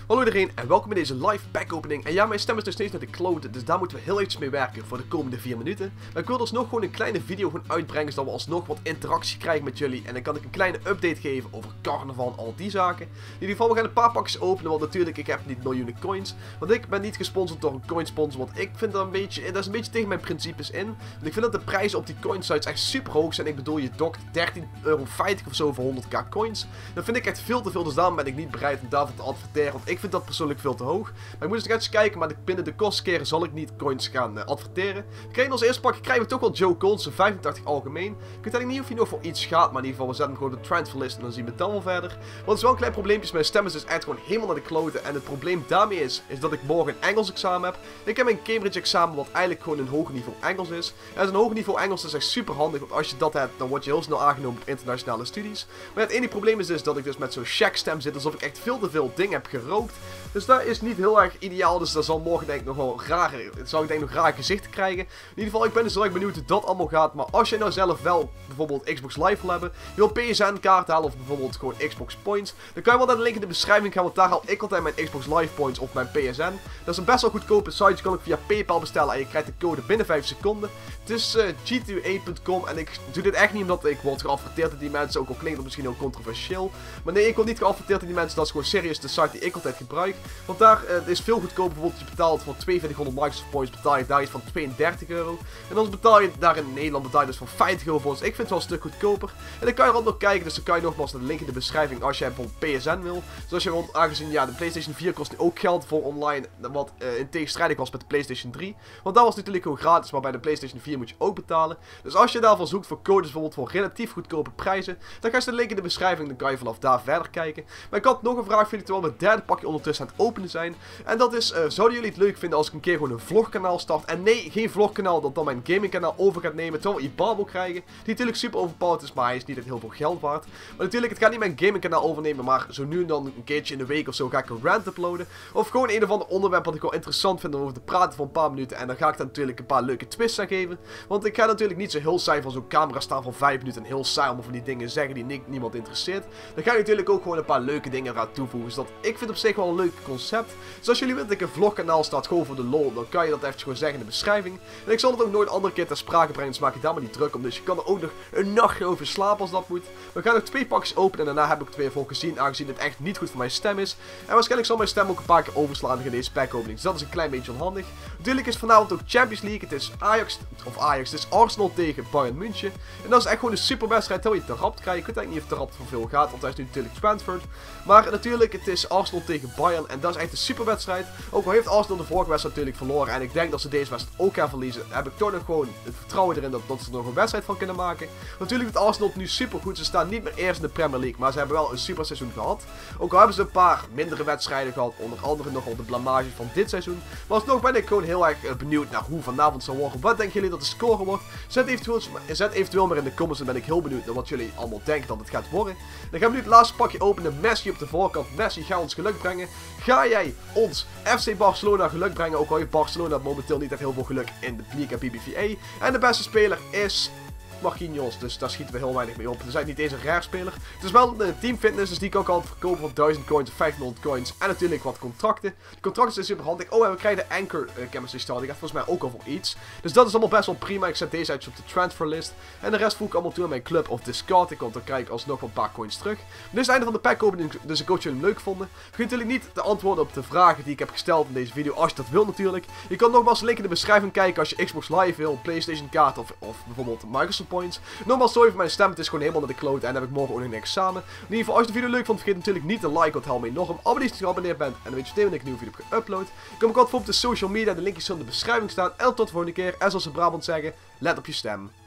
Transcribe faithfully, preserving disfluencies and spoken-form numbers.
Hallo iedereen en welkom bij deze live pack opening. En ja, mijn stem is nog steeds naar de klote, dus daar moeten we heel eventjes mee werken voor de komende vier minuten. Maar ik wil dus nog gewoon een kleine video gewoon uitbrengen, zodat we alsnog wat interactie krijgen met jullie. En dan kan ik een kleine update geven over carnaval en al die zaken. In ieder geval, we gaan een paar pakjes openen, want natuurlijk, ik heb niet miljoenen coins. Want ik ben niet gesponsord door een coinsponsor, want ik vind dat een beetje, dat is een beetje tegen mijn principes in. Want ik vind dat de prijzen op die coinsites echt super hoog zijn. Ik bedoel, je dokt dertien euro vijftig of zo voor honderd k coins. Dat vind ik echt veel te veel, dus daarom ben ik niet bereid om daarvoor te adverteren, want ik vind dat persoonlijk veel te hoog. Maar ik moet eens even kijken, maar binnen de kostkeren zal ik niet coins gaan uh, adverteren. We krijgen als eerste pakje krijgen we toch wel Joe Colson, vijfentachtig algemeen. Ik weet eigenlijk niet of hij nog voor iets gaat, maar in ieder geval we zetten hem gewoon de transferlist en dan zien we het dan wel verder. Want het is wel een klein probleempje, mijn stem is dus echt gewoon helemaal naar de kloten. En het probleem daarmee is, is dat ik morgen een Engels examen heb. Ik heb een Cambridge examen wat eigenlijk gewoon een hoger niveau Engels is. En een hoger niveau Engels is echt super handig, want als je dat hebt, dan word je heel snel aangenomen op internationale studies. Maar het enige probleem is dus dat ik dus met zo'n shack stem zit, alsof ik echt veel te veel dingen heb gerookt. Dus dat is niet heel erg ideaal, dus dat zal morgen denk ik nog wel rare, zal ik denk nog raar gezichten krijgen. In ieder geval, ik ben dus heel erg benieuwd hoe dat allemaal gaat. Maar als je nou zelf wel bijvoorbeeld Xbox Live wil hebben, je wil P S N kaart halen of bijvoorbeeld gewoon Xbox Points, dan kan je wel naar de link in de beschrijving gaan, want daar haal ik altijd mijn Xbox Live Points of mijn P S N. Dat is een best wel goedkope site, je kan ook via PayPal bestellen en je krijgt de code binnen vijf seconden. Het is uh, G two A punt com en ik doe dit echt niet omdat ik word geadverteerd door die mensen, ook al klinkt dat misschien heel controversieel. Maar nee, ik word niet geadverteerd door die mensen, dat is gewoon serieus de site die ik altijd gebruik. Want daar uh, is veel goedkoper, bijvoorbeeld je betaalt voor tweeënveertighonderd Microsoft Points, betaal je daar iets van tweeëndertig euro. En dan betaal je daar in Nederland betaal je dus van vijftig euro voor, dus ik vind het wel een stuk goedkoper. En dan kan je er ook nog kijken, dus dan kan je nogmaals naar de link in de beschrijving als jij bijvoorbeeld P S N wil. Dus als je rond, aangezien ja, de PlayStation vier kost nu ook geld voor online, wat uh, in tegenstrijdig was met de PlayStation drie. Want dat was natuurlijk gewoon gratis, maar bij de PlayStation vier moet je ook betalen. Dus als je daarvoor zoekt voor codes, bijvoorbeeld voor relatief goedkope prijzen, dan ga je de link in de beschrijving, dan kan je vanaf daar verder kijken. Maar ik had nog een vraag voor jullie, terwijl we het derde pakje ondertussen aan het openen zijn. En dat is, uh, zouden jullie het leuk vinden als ik een keer gewoon een vlogkanaal start? En nee, geen vlogkanaal dat dan mijn gamingkanaal over gaat nemen, terwijl we Ibal wil krijgen. Die natuurlijk super overpowered is, maar hij is niet echt heel veel geld waard. Maar natuurlijk, het gaat niet mijn gamingkanaal overnemen, maar zo nu en dan een keertje in de week of zo ga ik een rant uploaden. Of gewoon een of ander onderwerp wat ik wel interessant vind om over te praten voor een paar minuten. En dan ga ik daar natuurlijk een paar leuke twists aan geven. Want ik ga natuurlijk niet zo heel saai van zo'n camera staan van vijf minuten en heel saai om van die dingen zeggen die ni niemand interesseert. Dan ga ik natuurlijk ook gewoon een paar leuke dingen eraan toevoegen. Dus dat, ik vind op zich wel een leuk concept. Dus als jullie willen dat ik een vlogkanaal start gewoon voor de lol, dan kan je dat eventjes gewoon zeggen in de beschrijving. En ik zal het ook nooit een andere keer ter sprake brengen, dus maak je daar maar niet druk om. Dus je kan er ook nog een nachtje over slapen als dat moet. We gaan nog twee pakjes openen en daarna heb ik het weer voor gezien, aangezien het echt niet goed voor mijn stem is. En waarschijnlijk zal mijn stem ook een paar keer overslaan in deze pack opening. Dus dat is een klein beetje onhandig. Natuurlijk is vanavond ook Champions League. Het is Ajax, of Ajax, het is Arsenal tegen Bayern München. En dat is echt gewoon een super wedstrijd, terwijl je te rapt krijgt. Ik weet eigenlijk niet of te rapt voor veel gaat, want hij is nu natuurlijk transferred. Maar natuurlijk, het is Arsenal tegen Bayern en dat is echt een super wedstrijd. Ook al heeft Arsenal de vorige wedstrijd natuurlijk verloren en ik denk dat ze deze wedstrijd ook gaan verliezen, heb ik toch nog gewoon het vertrouwen erin dat, dat ze er nog een wedstrijd van kunnen maken. Natuurlijk doet Arsenal het nu super goed. Ze staan niet meer eerst in de Premier League, maar ze hebben wel een super seizoen gehad. Ook al hebben ze een paar mindere wedstrijden gehad, onder andere nogal de blamage van dit seizoen. Maar alsnog ben ik gewoon heel erg uh, benieuwd naar hoe vanavond zal worden. Wat denken jullie dat de score wordt? Zet eventueel, zet eventueel maar in de comments, dan ben ik heel benieuwd naar wat jullie allemaal denken dat het gaat worden. Dan gaan we nu het laatste pakje openen. Messi op de voorkant. Messi, ga ons geluk brengen. Ga jij ons F C Barcelona geluk brengen? Ook al heeft Barcelona momenteel niet echt heel veel geluk in de Liga B B V A. En de beste speler is Marquinhos, dus daar schieten we heel weinig mee op. Het is eigenlijk niet eens een rare speler. Het is wel een team fitness, dus die kan ik altijd verkopen voor duizend coins of vijfhonderd coins. En natuurlijk wat contracten. De contracten zijn super handig. Oh, en we krijgen de Anchor uh, Chemistry Star. Die gaat volgens mij ook al voor iets. Dus dat is allemaal best wel prima. Ik zet deze uit op de transferlist. En de rest voeg ik allemaal toe aan mijn club of Discord. Want dan krijg ik alsnog wel een paar coins terug. Dit is het einde van de pack opening, dus ik hoop dat jullie hem leuk vonden. Vergeet natuurlijk niet te antwoorden op de vragen die ik heb gesteld in deze video, als je dat wil natuurlijk. Je kan nogmaals de link in de beschrijving kijken als je Xbox Live wil, PlayStation kaart of, of bijvoorbeeld Microsoft Points. Nogmaals, sorry voor mijn stem, het is gewoon helemaal naar de klote en dan heb ik morgen ook nog een examen. In ieder geval, als je de video leuk vond, vergeet natuurlijk niet te liken, want helpt mij enorm. Abonneer als je geabonneerd bent en dan weet je meteen wanneer ik een nieuwe video heb geüpload. Ik kom ook altijd voor op de social media, de linkjes zullen in de beschrijving staan. En tot de volgende keer, en zoals ze in Brabant zeggen, let op je stem.